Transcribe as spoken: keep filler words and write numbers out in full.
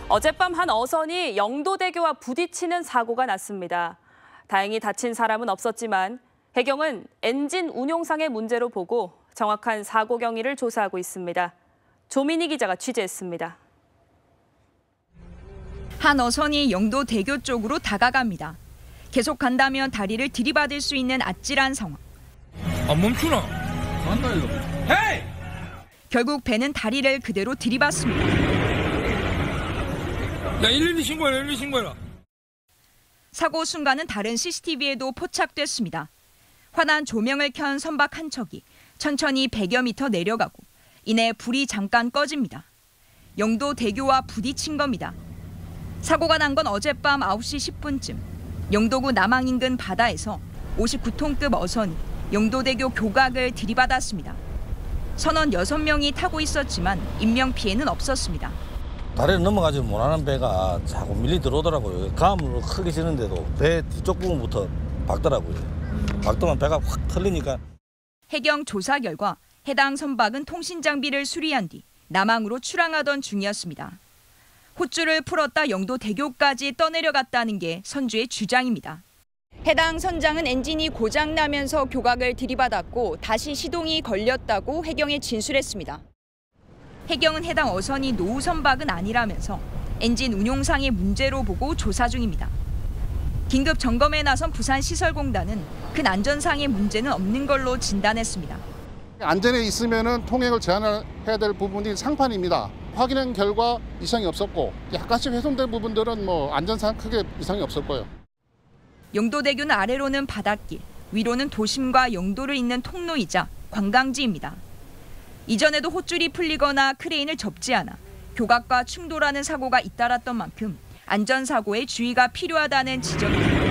어젯밤 한 어선이 영도대교와 부딪히는 사고가 났습니다. 다행히 다친 사람은 없었지만 해경은 엔진 운용상의 문제로 보고 정확한 사고 경위를 조사하고 있습니다. 조민희 기자가 취재했습니다. 한 어선이 영도대교 쪽으로 다가갑니다. 계속 간다면 다리를 들이받을 수 있는 아찔한 상황. 안 멈추나? 간다 이거. 헤이! 결국 배는 다리를 그대로 들이받습니다. 야, 일일이 신고해라, 일일이 신고해라. 사고 순간은 다른 씨씨티비에도 포착됐습니다. 환한 조명을 켠 선박 한 척이 천천히 백여 미터 내려가고 이내 불이 잠깐 꺼집니다. 영도대교와 부딪힌 겁니다. 사고가 난 건 어젯밤 아홉 시 십 분쯤 영도구 남항 인근 바다에서 오십구 톤급 어선이 영도대교 교각을 들이받았습니다. 선원 여섯 명이 타고 있었지만 인명피해는 없었습니다. 다리를 넘어가지 못하는 배가 자꾸 밀리 들어오더라고요. 가물로 크게 지는데도 배 뒤쪽 부분부터 박더라고요. 박더만 배가 확 털리니까. 해경 조사 결과 해당 선박은 통신 장비를 수리한 뒤 남항으로 출항하던 중이었습니다. 호줄을 풀었다 영도대교까지 떠내려갔다는 게 선주의 주장입니다. 해당 선장은 엔진이 고장나면서 교각을 들이받았고 다시 시동이 걸렸다고 해경에 진술했습니다. 해경은 해당 어선이 노후 선박은 아니라면서 엔진 운용상의 문제로 보고 조사 중입니다. 긴급 점검에 나선 부산시설공단은 큰 안전상의 문제는 없는 걸로 진단했습니다. 안전에 있으면 통행을 제한을 해야 될 부분이 상판입니다. 확인한 결과 이상이 없었고 약간씩 훼손된 부분들은 뭐 안전상 크게 이상이 없을 거예요. 영도대교는 아래로는 바닷길, 위로는 도심과 영도를 잇는 통로이자 관광지입니다. 이전에도 호줄이 풀리거나 크레인을 접지 않아 교각과 충돌하는 사고가 잇따랐던 만큼 안전사고에 주의가 필요하다는 지적입니다.